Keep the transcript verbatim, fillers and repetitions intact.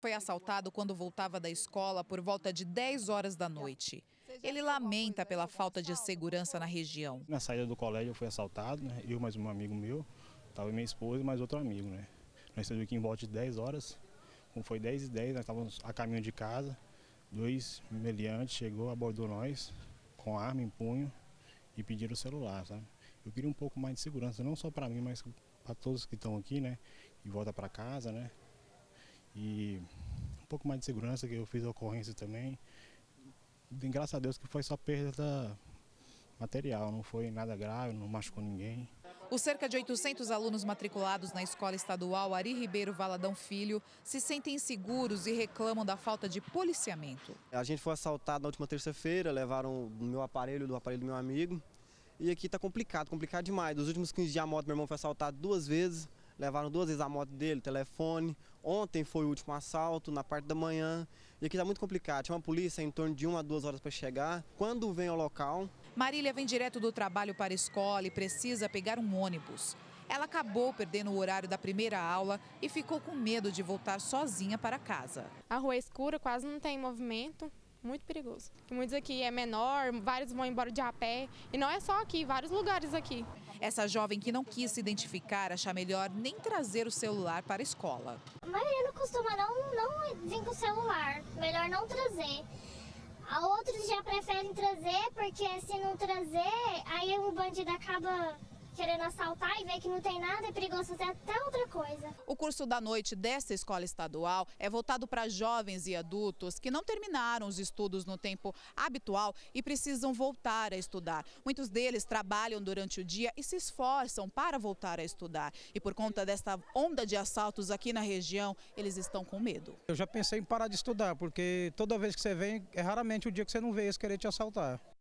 Foi assaltado quando voltava da escola por volta de dez horas da noite. Ele lamenta pela falta de segurança na região. Na saída do colégio eu fui assaltado, né? Eu mais um amigo meu, estava minha esposa e mais outro amigo, né? Nós saímos aqui em volta de dez horas, como foi dez e dez, nós estávamos a caminho de casa, dois meliantes chegou, abordou nós com arma em punho e pediram o celular, sabe? Eu queria um pouco mais de segurança, não só para mim, mas para todos que estão aqui, né? E volta para casa, né? E um pouco mais de segurança, que eu fiz a ocorrência também. E, graças a Deus que foi só perda material, não foi nada grave, não machucou ninguém. Os cerca de oitocentos alunos matriculados na Escola Estadual Ari Ribeiro Valadão Filho se sentem inseguros e reclamam da falta de policiamento. A gente foi assaltado na última terça-feira, levaram o meu aparelho, do aparelho do meu amigo. E aqui está complicado, complicado demais. Nos últimos quinze dias a moto do meu irmão foi assaltada duas vezes. Levaram duas vezes a moto dele, telefone. Ontem foi o último assalto, na parte da manhã. E aqui está muito complicado. Tinha uma polícia em torno de uma a duas horas para chegar. Quando vem ao local... Marília vem direto do trabalho para a escola e precisa pegar um ônibus. Ela acabou perdendo o horário da primeira aula e ficou com medo de voltar sozinha para casa. A rua é escura, quase não tem movimento. Muito perigoso. Muitos aqui é menor, vários vão embora de a pé. E não é só aqui, vários lugares aqui. Essa jovem que não quis se identificar acha melhor nem trazer o celular para a escola. A maioria não costuma não, não vir com o celular, melhor não trazer. A outros já preferem trazer, porque se não trazer, aí o bandido acaba querendo assaltar e ver que não tem nada, é perigoso fazer até outra coisa. O curso da noite desta escola estadual é voltado para jovens e adultos que não terminaram os estudos no tempo habitual e precisam voltar a estudar. Muitos deles trabalham durante o dia e se esforçam para voltar a estudar. E por conta desta onda de assaltos aqui na região, eles estão com medo. Eu já pensei em parar de estudar, porque toda vez que você vem, é raramente o dia que você não vê eles querer te assaltar.